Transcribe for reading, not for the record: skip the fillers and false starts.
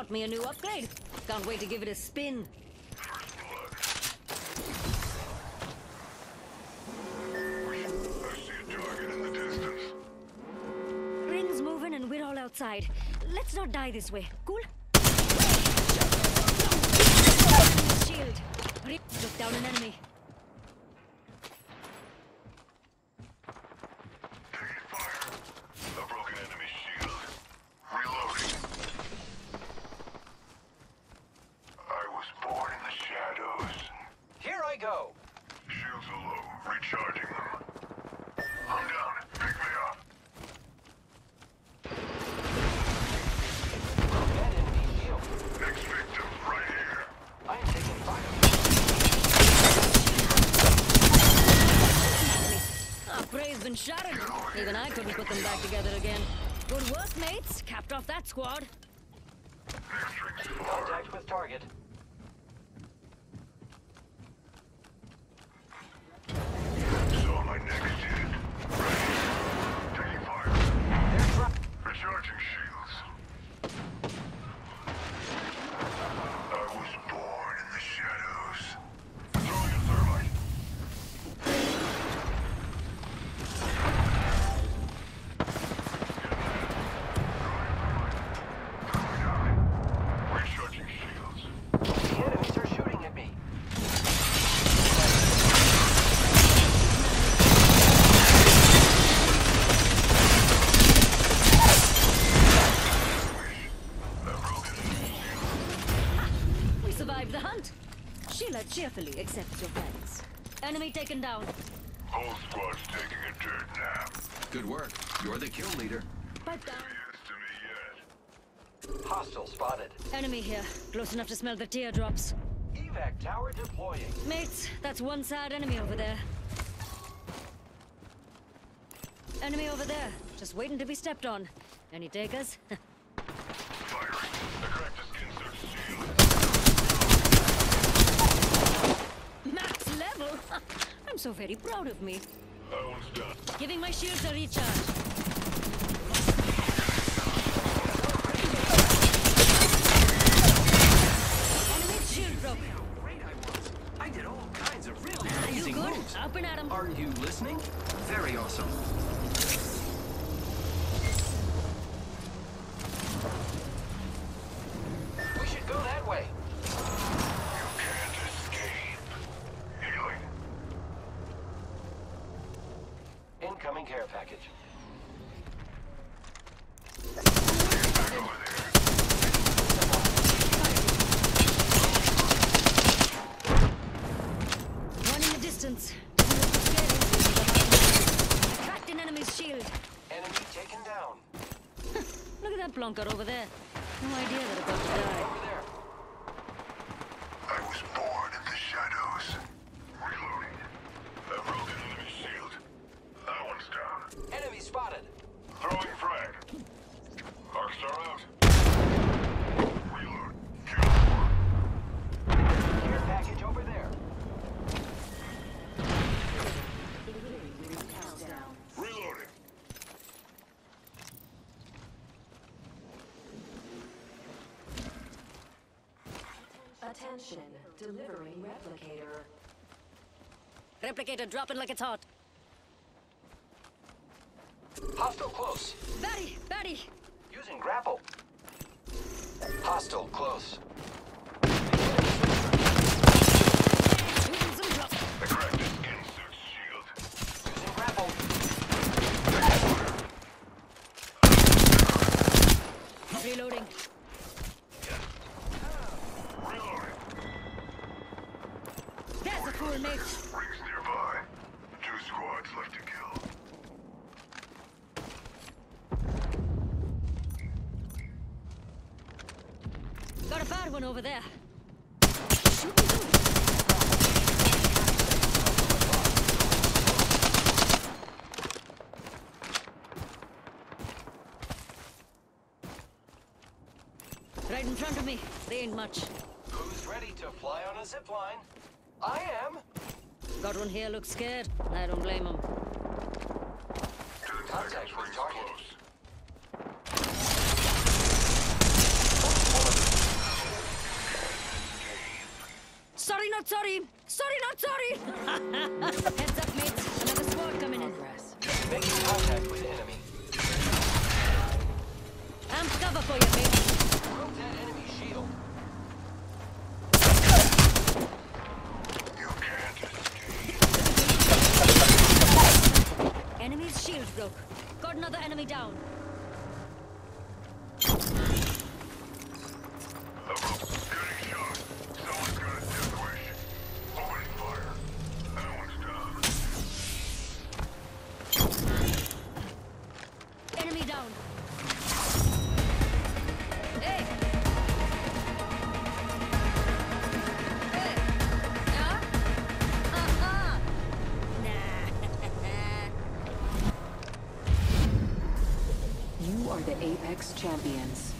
Got me a new upgrade. Can't wait to give it a spin. Ring's moving and we're all outside. Let's not die this way. Cool? Shield. Took down an enemy. Taking fire. A broken enemy shield. Reloading. I was born in the shadows. Here I go. Shields are low. Recharging them. I'm down. Pick me up. Dead enemy shield. Next victim, right here. I am taking fire. Upgrade's been shattered. Even I couldn't put them back together again. Good work, mates. Capped off that squad. Next ring's far. Contact with target. Saw my next hit. Right here. Taking fire. They're trapped. Recharging shields. I was born in the shadows. Throwing a thermite. Recharging shields. The enemies are shooting at me. We survived the hunt. Sheila cheerfully accepts your thanks. Enemy taken down. Whole squad's taking a dirt nap. Good work. You're the kill leader. Pipe down. Yes to me yet. Hostile spotted. Enemy here. Close enough to smell the teardrops. Evac tower deploying. Mates, that's one sad enemy over there. Enemy over there. Just waiting to be stepped on. Any takers? Firing. I cracked his insert shield. Max level? I'm so very proud of me. That one's done. Giving my shields a recharge. Enemy shield broke. Great I was. I did all kinds of really You amazing good? moves. Up and at 'em. Are you listening? Very awesome. We should go that way. You can't escape. Healing. Incoming care package. Over there. Running the distance. Cracked an enemy's shield. Enemy taken down. Look at that plonker over there. No idea they're about to die. Over there. I was born in the shadows. Reloading. A broken enemy shield. That one's down. Enemy spotted. Throwing frag. Arcstar out. Reload. Kill Care package over there. Reloading. Attention, delivering replicator. Replicator dropping like it's hot. Hostile close. Batty! Batty! Using grapple. Hostile close. Using some drop. I cracked his insert shield. Using grapple. Reloading. Reloading. There's a fool, mate. Rings nearby. 2 squads left to kill. Got a bad one over there. Right in front of me. They ain't much. Who's ready to fly on a zip line? I am. Got one here, looks scared. I don't blame him. 10 Contact seconds, with rings target. close. Sorry, not sorry. Sorry, not sorry. Heads up, mates. Another squad coming in. Making contact with enemy. Amp cover for you, mates. Broke that enemy shield. You can't escape. Enemy's shield broke. Got another enemy down. Getting shot. Someone's got a death wish. Opening fire. That one's down. Enemy down. Hey! Hey! Yeah? Uh-huh! Nah. You are the Apex champions.